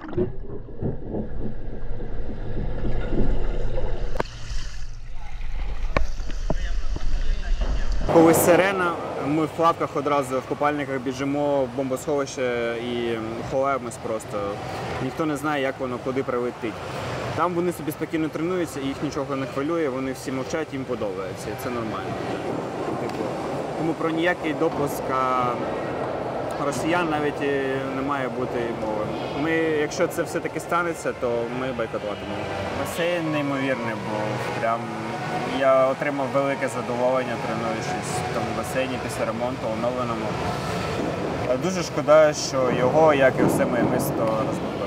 Коли сирена, ми в плавках одразу в купальниках біжимо в бомбосховище і ховаємось просто. Ніхто не знає, як воно куди прилетить. Там вони собі спокійно тренуються, їх нічого не хвилює, вони всі мовчать, їм подобається. І це нормально. Тому про ніякий допуск росіян навіть не має бути мови. Якщо це все-таки станеться, то ми бойкотуватимемо. Басейн неймовірний був. Прям я отримав велике задоволення, тренуючись в тому басейні після ремонту, оновленому. Дуже шкода, що його, як і все моє місто, розбудовують.